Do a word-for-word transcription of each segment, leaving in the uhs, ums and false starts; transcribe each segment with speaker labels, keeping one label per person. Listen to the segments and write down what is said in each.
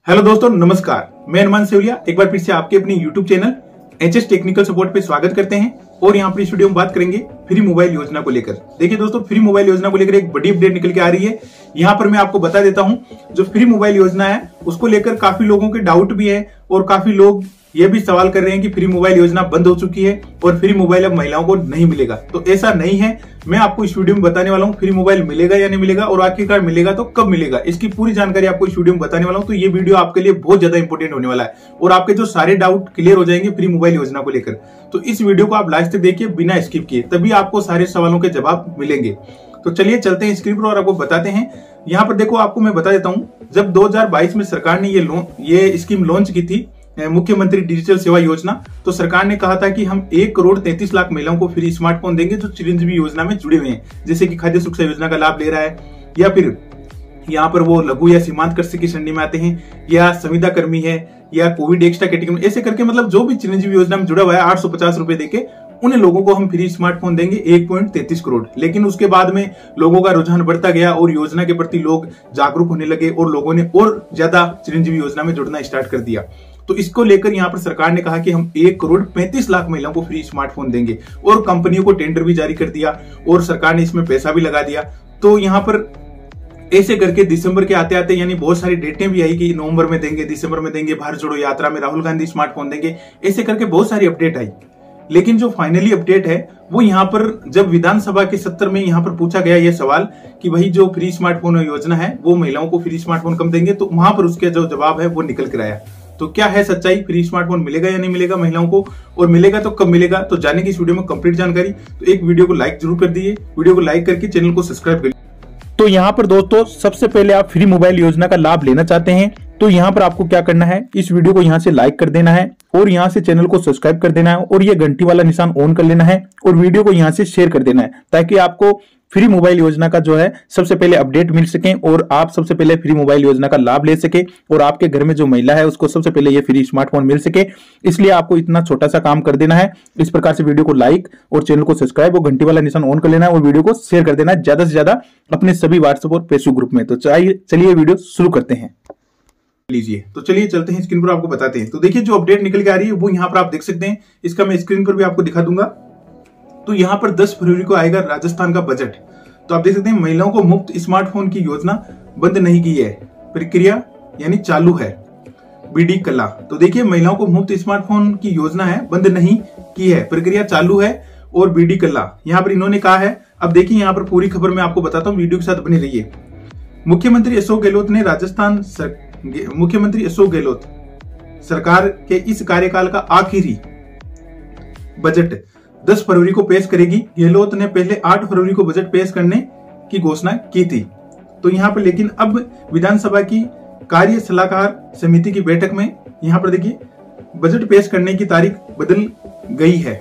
Speaker 1: Hello दोस्तों, नमस्कार। मैं हनुमान सेवलिया एक बार फिर से आपके अपने YouTube channel HS technical support पे स्वागत करते हैं। और यहाँ पर इस वीडियो में बात करेंगे फ्री मोबाइल योजना को लेकर। देखिए दोस्तों, फ्री मोबाइल योजना को लेकर एक बड़ी अपडेट निकल के आ रही है। यहाँ पर मैं आपको बता देता हूँ, जो फ्री मोबाइल योजना है उसको लेकर काफी लोगों के डाउट भी है और काफी लोग ये भी सवाल कर रहे हैं कि फ्री मोबाइल योजना बंद हो चुकी है और फ्री मोबाइल अब महिलाओं को नहीं मिलेगा। तो ऐसा नहीं है। मैं आपको इस वीडियो में बताने वाला हूँ फ्री मोबाइल मिलेगा या नहीं मिलेगा, और आखिरकार मिलेगा तो कब मिलेगा, इसकी पूरी जानकारी आपको इस वीडियो में बताने वाला हूँ। तो ये वीडियो आपके लिए बहुत ज्यादा इंपॉर्टेंट होने वाला है और आपके जो सारे डाउट क्लियर हो जाएंगे फ्री मोबाइल योजना को लेकर। तो इस वीडियो को आप लास्ट तक देखिए बिना स्किप किए, तभी आपको सारे सवालों के जवाब मिलेंगे। तो चलिए चलते हैं स्क्रीन पर और आपको बताते हैं। यहाँ पर देखो, आपको मैं बता देता हूँ, जब दो हजार बाईस में सरकार ने ये लोन ये स्कीम लॉन्च की थी, मुख्यमंत्री डिजिटल सेवा योजना, तो सरकार ने कहा था कि हम एक करोड़ तैंतीस लाख महिलाओं को फ्री स्मार्टफोन देंगे जो चिरंजीवी योजना में जुड़े हुए हैं, जैसे कि खाद्य सुरक्षा योजना का लाभ ले रहा है, या फिर यहाँ पर वो लघु या सीमांत कृषि की श्रेणी में आते हैं, या संविदा कर्मी है, या कोविड एक्स्ट्रा कैटेगरी, ऐसे करके मतलब जो भी चिरंजीवी योजना में जुड़ा हुआ है आठ सौ पचास रुपए देके उन लोगों को हम फ्री स्मार्टफोन देंगे एक पॉइंट तैंतीस करोड़। लेकिन उसके बाद में लोगों का रुझान बढ़ता गया और योजना के प्रति लोग जागरूक होने लगे और लोगों ने और ज्यादा चिरंजीवी योजना में जुड़ना स्टार्ट कर दिया। तो इसको लेकर यहाँ पर सरकार ने कहा कि हम एक करोड़ पैंतीस लाख महिलाओं को फ्री स्मार्टफोन देंगे और कंपनियों को टेंडर भी जारी कर दिया और सरकार ने इसमें पैसा भी लगा दिया। तो यहाँ पर ऐसे करके दिसंबर के आते आते यानी बहुत सारी डेटें भी आई कि नवंबर में देंगे, दिसंबर में देंगे, भारत जोड़ो यात्रा में राहुल गांधी स्मार्टफोन देंगे, ऐसे करके बहुत सारी अपडेट आई। लेकिन जो फाइनली अपडेट है वो यहाँ पर जब विधानसभा के सत्र में यहाँ पर पूछा गया ये सवाल कि भाई जो फ्री स्मार्टफोन योजना है वो महिलाओं को फ्री स्मार्टफोन कब देंगे, तो वहां पर उसके जो जवाब है वो निकल कर आया। तो क्या है सच्चाई, फ्री स्मार्टफोन मिलेगा या नहीं मिलेगा महिलाओं को, और मिलेगा तो कब मिलेगा, तो जाने की इस वीडियो में कंप्लीट जानकारी। तो एक वीडियो को लाइक जरूर कर दीजिए, वीडियो को लाइक करके चैनल को सब्सक्राइब कर।
Speaker 2: तो यहाँ पर दोस्तों, सबसे पहले आप फ्री मोबाइल योजना का लाभ लेना चाहते हैं तो यहाँ पर आपको क्या करना है, इस वीडियो को यहाँ से लाइक कर देना है और यहाँ से चैनल को सब्सक्राइब कर देना है और ये घंटी वाला निशान ऑन कर लेना है और वीडियो को यहाँ से शेयर कर देना है, ताकि आपको फ्री मोबाइल योजना का जो है सबसे पहले अपडेट मिल सके और आप सबसे पहले फ्री मोबाइल योजना का लाभ ले सके और आपके घर में जो महिला है उसको सबसे पहले ये फ्री स्मार्टफोन मिल सके। इसलिए आपको इतना छोटा सा काम कर देना है, इस प्रकार से वीडियो को लाइक और चैनल को सब्सक्राइब और घंटी वाला निशान ऑन कर लेना है और वीडियो को शेयर कर देना है ज्यादा से ज्यादा अपने सभी व्हाट्सएप और फेसबुक ग्रुप में। तो चलिए वीडियो शुरू करते हैं।
Speaker 1: लीजिए, तो चलिए चलते हैं स्क्रीन पर आपको बताते हैं। तो देखिए, जो अपडेट निकल के आ रही है वो यहाँ पर आप देख सकते हैं, इसका मैं स्क्रीन पर भी आपको दिखा दूंगा। तो यहाँ पर दस फरवरी को आएगा राजस्थान का बजट। तो आप देख सकते हैं, महिलाओं को मुफ्त स्मार्टफोन की योजना बंद नहीं की है, प्रक्रिया यानी चालू है। बीडी कला, तो देखिए महिलाओं को मुफ्त स्मार्टफोन की योजना है बंद नहीं की है, प्रक्रिया चालू है। और बीडी कला यहाँ पर इन्होंने कहा है। अब देखिए यहाँ पर पूरी खबर मैं आपको बताता हूँ, वीडियो के साथ बने रहिए। मुख्यमंत्री अशोक गहलोत ने राजस्थान सर... मुख्यमंत्री अशोक गहलोत सरकार के इस कार्यकाल का आखिरी बजट दस फरवरी को पेश करेगी। गहलोत ने पहले आठ फरवरी को बजट पेश करने की घोषणा की थी। तो यहाँ पर लेकिन अब विधानसभा की कार्य सलाहकार समिति की बैठक में यहाँ पर देखिए बजट पेश करने की तारीख बदल गई है।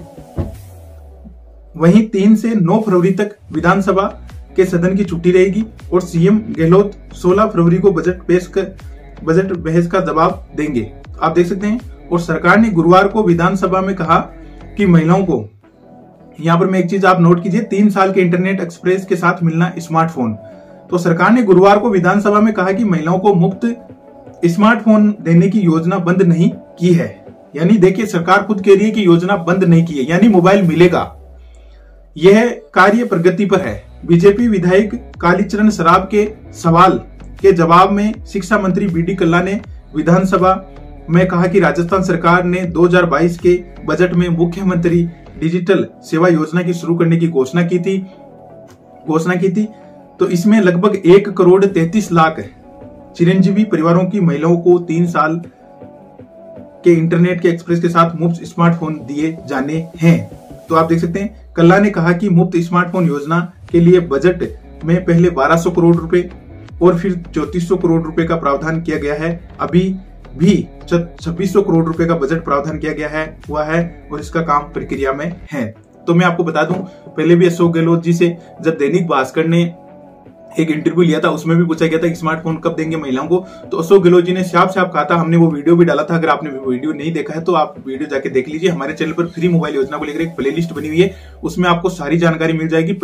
Speaker 1: वहीं तीन से नौ फरवरी तक विधानसभा के सदन की छुट्टी रहेगी और सीएम गहलोत सोलह फरवरी को बजट पेश कर बजट बहस का जवाब देंगे। तो आप देख सकते हैं। और सरकार ने गुरुवार को विधानसभा में कहा कि महिलाओं को, यहाँ पर मैं एक चीज आप नोट कीजिए, तीन साल के इंटरनेट एक्सप्रेस के साथ मिलना स्मार्टफोन। तो सरकार ने गुरुवार को विधानसभा में कहा कि महिलाओं को मुफ्त स्मार्टफोन देने की योजना बंद नहीं की है। यानी देखिए, सरकार खुद कह रही है कि योजना बंद नहीं की है, यानी मोबाइल मिलेगा। यह कार्य प्रगति पर है। बीजेपी विधायक कालीचरण सराफ के सवाल के जवाब में शिक्षा मंत्री बीडी कल्ला ने विधानसभा में कहा कि राजस्थान सरकार ने दो हजार बाईस के बजट में मुख्यमंत्री डिजिटल सेवा योजना की शुरू करने की घोषणा की थी घोषणा की थी तो इसमें लगभग एक करोड़ तैंतीस लाख चिरंजीवी परिवारों की महिलाओं को तीन साल के इंटरनेट के एक्सप्रेस के साथ मुफ्त स्मार्टफोन दिए जाने हैं। तो आप देख सकते हैं, कल्ला ने कहा कि मुफ्त स्मार्टफोन योजना के लिए बजट में पहले बारह सौ करोड़ रुपए और फिर चौंतीस सौ करोड़ रुपए का प्रावधान किया गया है। अभी भी छब्बीस सौ करोड़ रुपए का बजट प्रावधान किया गया है हुआ है और इसका काम प्रक्रिया में है। तो मैं आपको बता दूं, पहले भी अशोक गहलोत जी से जब दैनिक भास्कर ने एक इंटरव्यू लिया था उसमें भी पूछा गया था कि स्मार्टफोन कब देंगे महिलाओं को, तो अशोक गहलोत जी ने साफ साफ कहा था। हमने वो वीडियो भी डाला था, अगर आपने वीडियो नहीं देखा है तो आप वीडियो जाके देख लीजिए। हमारे चैनल पर फ्री मोबाइल योजना को लेकर एक प्लेलिस्ट बनी हुई है, उसमें आपको सारी जानकारी मिल जाएगी।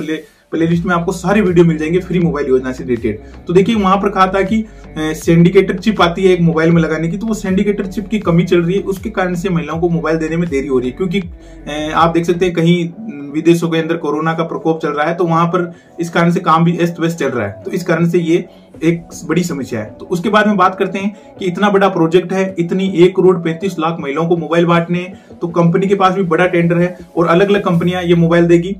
Speaker 1: प्लेलिस्ट में आपको सारे वीडियो मिल जाएंगे फ्री मोबाइल योजना से रिलेटेड। तो देखिए वहां पर कहा था कि सिंडिकेटर चिप आती है एक मोबाइल में लगाने की, तो वो सिंडिकेटर चिप की कमी चल रही है, उसके कारण से महिलाओं को मोबाइल देने में देरी हो रही है। क्योंकि आप देख सकते हैं कहीं विदेशों के अंदर कोरोना का प्रकोप चल रहा है, तो वहां पर इस कारण से काम भी अस्त व्यस्त चल रहा है, तो इस कारण से ये एक बड़ी समस्या है। तो उसके बाद में बात करते हैं कि इतना बड़ा प्रोजेक्ट है, इतनी एक करोड़ पैंतीस लाख महिलाओं को मोबाइल बांटने, तो कंपनी के पास भी बड़ा टेंडर है और अलग अलग कंपनियां ये मोबाइल देगी।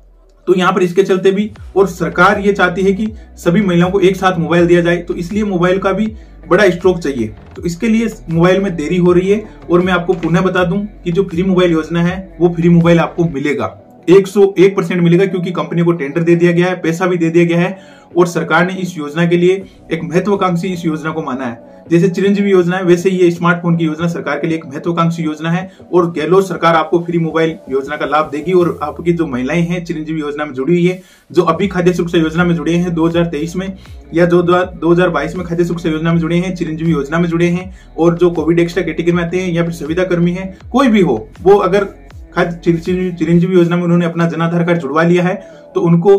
Speaker 1: तो यहाँ पर इसके चलते भी, और सरकार ये चाहती है कि सभी महिलाओं को एक साथ मोबाइल दिया जाए, तो इसलिए मोबाइल का भी बड़ा स्टॉक चाहिए। तो इसके लिए मोबाइल में देरी हो रही है। और मैं आपको पुनः बता दूं कि जो फ्री मोबाइल योजना है वो फ्री मोबाइल आपको मिलेगा, एक सौ एक परसेंट मिलेगा, क्योंकि कंपनी को टेंडर दे दिया गया है, पैसा भी दे दिया गया है और सरकार ने इस योजना के लिए एक महत्वाकांक्षी इस योजना को माना है। जैसे चिरंजीवी योजना है, वैसे ये स्मार्टफोन की योजना सरकार के लिए एक महत्वाकांक्षी योजना है और गहलोत सरकार आपको फ्री मोबाइल योजना का लाभ देगी। और आपकी जो महिलाएं हैं चिरंजीवी योजना में जुड़ी हुई है, जो अभी खाद्य सुरक्षा योजना में जुड़े हैं दो हजार तेईस में, या जो दो हजार बाईस में खाद्य सुरक्षा योजना में जुड़े हैं, चिरंजीवी योजना में जुड़े हैं, और जो कोविड एक्स्ट्रा कैटेगरी में आते हैं या फिर संविदा कर्मी है, कोई भी हो, वो अगर खाद्य चिरंजीवी योजना में उन्होंने अपना जन आधार कार्ड जुड़वा लिया है, तो उनको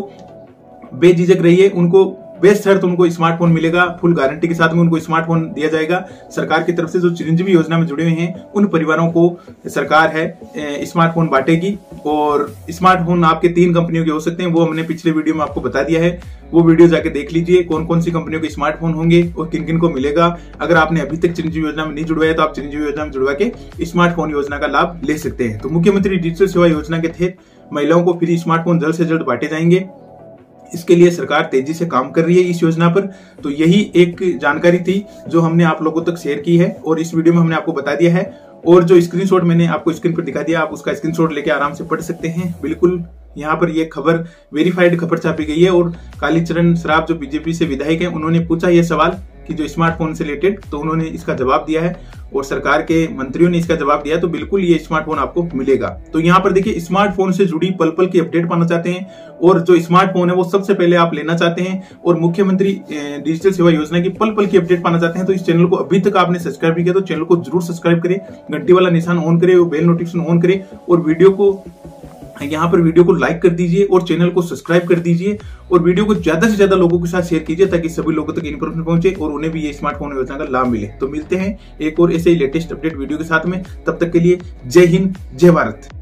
Speaker 1: बेझिझक रहिए, उनको बेस्ट शर्त उनको स्मार्टफोन मिलेगा, फुल गारंटी के साथ में उनको स्मार्टफोन दिया जाएगा सरकार की तरफ से। जो चिरंजीवी योजना में जुड़े हुए हैं उन परिवारों को सरकार है स्मार्टफोन बांटेगी। और स्मार्टफोन आपके तीन कंपनियों के हो सकते हैं, वो हमने पिछले वीडियो में आपको बता दिया है, वो वीडियो जाके देख लीजिए कौन कौन सी कंपनियों के स्मार्टफोन होंगे और किन किन को मिलेगा। अगर आपने अभी तक चिरंजीवी योजना में नहीं जुड़वाया तो आप चिरंजीवी योजना में जुड़वा के स्मार्टफोन योजना का लाभ ले सकते हैं। तो मुख्यमंत्री डिजिटल सेवा योजना के तहत महिलाओं को फ्री स्मार्टफोन जल्द से जल्द बांटे जाएंगे। इसके लिए सरकार तेजी से काम कर रही है इस योजना पर। तो यही एक जानकारी थी जो हमने आप लोगों तक शेयर की है और इस वीडियो में हमने आपको बता दिया है। और जो स्क्रीनशॉट मैंने आपको स्क्रीन पर दिखा दिया, आप उसका स्क्रीनशॉट लेके आराम से पढ़ सकते हैं। बिल्कुल यहाँ पर ये खबर वेरीफाइड खबर छापी गई है। और कालीचरण सराफ जो बीजेपी से विधायक हैं, उन्होंने पूछा यह सवाल कि जो स्मार्टफोन से रिलेटेड, तो उन्होंने इसका जवाब दिया है और सरकार के मंत्रियों ने इसका जवाब दिया। तो बिल्कुल ये स्मार्टफोन आपको मिलेगा। तो यहाँ पर देखिए, स्मार्टफोन से जुड़ी पल पल की अपडेट पाना चाहते हैं और जो स्मार्टफोन है वो सबसे पहले आप लेना चाहते हैं और मुख्यमंत्री डिजिटल सेवा योजना की पल पल की अपडेट पाना चाहते हैं, तो इस चैनल को अभी तक आपने सब्सक्राइब नहीं किया तो चैनल को जरूर सब्सक्राइब करें, घंटी वाला निशान ऑन करें, बेल नोटिफिकेशन ऑन करें और वीडियो को यहाँ पर वीडियो को लाइक कर दीजिए और चैनल को सब्सक्राइब कर दीजिए और वीडियो को ज्यादा से ज्यादा लोगों के साथ शेयर कीजिए ताकि सभी लोगों तक इन्फॉर्मेशन पहुंचे और उन्हें भी ये स्मार्टफोन योजना का लाभ मिले। तो मिलते हैं एक और ऐसे ही लेटेस्ट अपडेट वीडियो के साथ में, तब तक के लिए जय हिंद जय भारत।